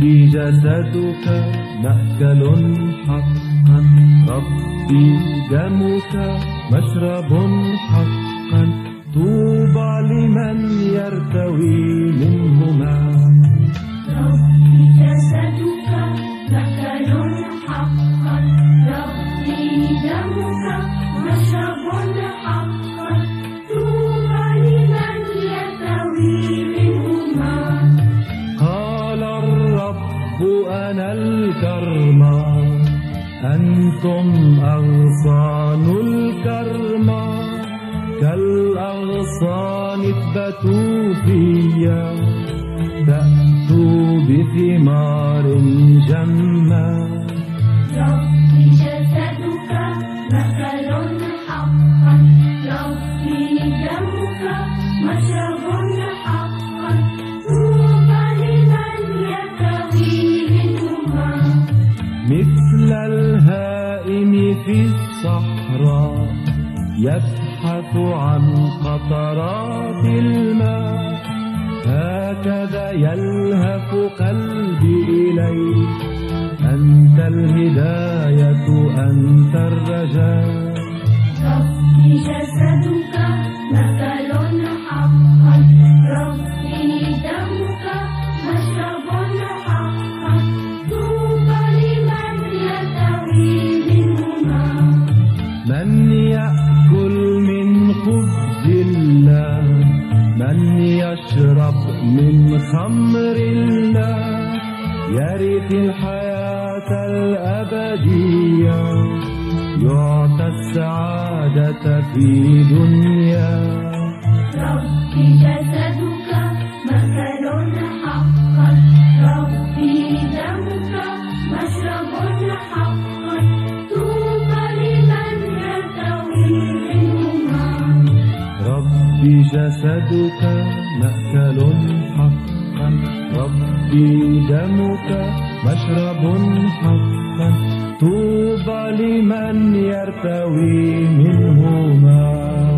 جسدك مأكل حقا، ربي دمك مشرب حقا، طوبى لمن يرتوي منهما. ربي جسدك مأكل حقا، ربي دمك مشرب حقا، طوبى لمن يرتوي منهما. قال الرب أنا الكرمة، أنتم أغصان الكرمة، كالأغصان اثبتوا فيا، تأتوا بثمار جمة. ربي جسدك مأكل حقا، ربي دمك مشرب حقا، طوبى لمن يرتوي منهما. مثل الهائم في الصحراء يبحث عن قطرات الماء، هكذا يلهف قلبي إليك، أنت الهداية أنت الرجاء. ربي جسدك مأكل حقا، ربي دمك مشرب حقا، طوبى لمن يرتوي منهما. من يأكل من خبز الله، من يشرب من خمر الله، يرث الحياة الأبدية، يعطى السعادة في دنيا. ربي جسدك مأكل حقا، ربي دمك مشرب حقا، طوبى لمن يرتوي منهما. ربي جسدك مأكل حقا، ربي دمك مشرب حقا، طوبى لمن يرتوي منهما.